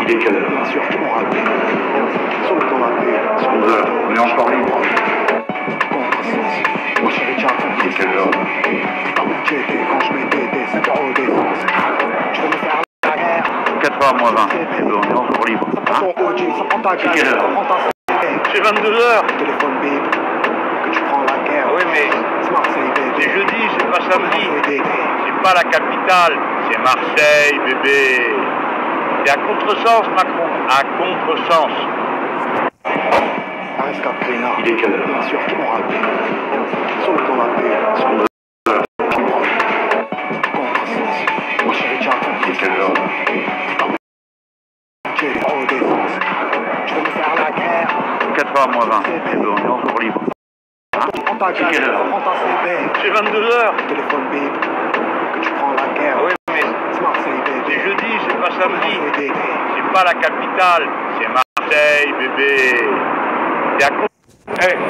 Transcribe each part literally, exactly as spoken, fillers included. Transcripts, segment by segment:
Il est quelle heure? Bien sûr, tu m'auras rappelé. Sur le temps d'appel, sur le onze heures, on est encore libre. Contre, moi chérie, tu as compris. Il est quelle heure? Putain, où tu étais quand je mettais des cinq euros d'essence? Je vais me faire la guerre. quatre heures moins vingt, on est encore libre. Ça prend ton O G, ça prend ta C'est quelle gueule, heure? ça prend ta C. C'est vingt-deux heures. Téléphone bip, que tu prends la guerre. Oui, mais C'est Marseille, c'est bébé. jeudi, c'est pas samedi. Bébé. C'est pas la capitale, c'est Marseille, bébé. C'est à contresens, Macron. À contresens. Arrête Caprina. Il est quelle heure? Bien sûr, tu m'auras rappelé. Sur le temps d'appel, sur le moi chérie, tu as compris. Il est quelle heure? Tu es euros d'essence. Je vais me faire la guerre. quatre heures moins vingt, on est encore libre. Prends ta C'est quelle gueule, heure? prends ta C B. C'est vingt-deux heures. Téléphone bip, que tu prends la guerre. Oui, mais C'est Marseille, c'est bébé. jeudi, c'est pas samedi. Bébé. C'est pas la capitale, c'est Marseille, bébé. C'est à contresens. Hey.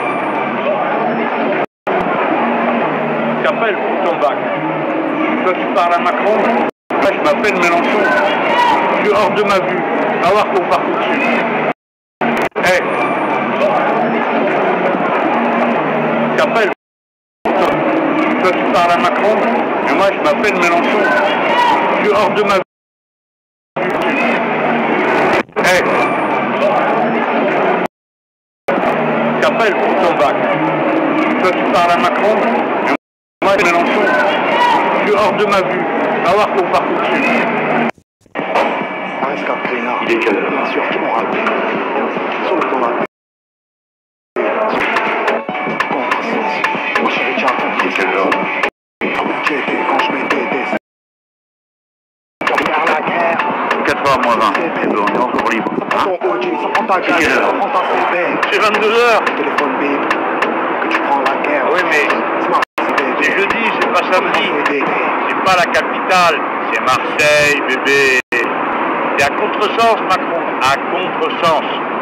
T'appelles pour ton bac. Toi, tu parles à Macron. Moi, je m'appelle Mélenchon. Je suis hors de ma vue. Va voir qu'on part tout dessus. Hey. T'appelles pour ton... Toi, tu parles à Macron. Et moi, je m'appelle Mélenchon. Je suis hors de ma vue. Hey. T'appelles pour ton bac. Toi, tu parles à Macron. Et moi, Mélenchon. Je suis hors de ma vue. Va voir qu'on part tout dessus. Arrête Caprina. Il est quelle heure? Bien sûr, tu m'auras rappelé. Sur le temps d'appel. Contre, moi chérie, tu as compris. Il est quelle heure? Où tu étais quand je mettais des cinq. Je vais me faire la guerre. quatre heures moins vingt, on est encore libre. Ça prend ton O G, ça prend ta C'est quelle gueule, heure? ça prend ta C B. C'est vingt-deux heures. Téléphone bip, que tu prends la guerre. Oui, mais C'est Marseille, bébé. c'est jeudi, c'est pas samedi. Bébé. C'est pas la capitale, c'est Marseille, bébé. C'est à contresens, Macron. À contresens.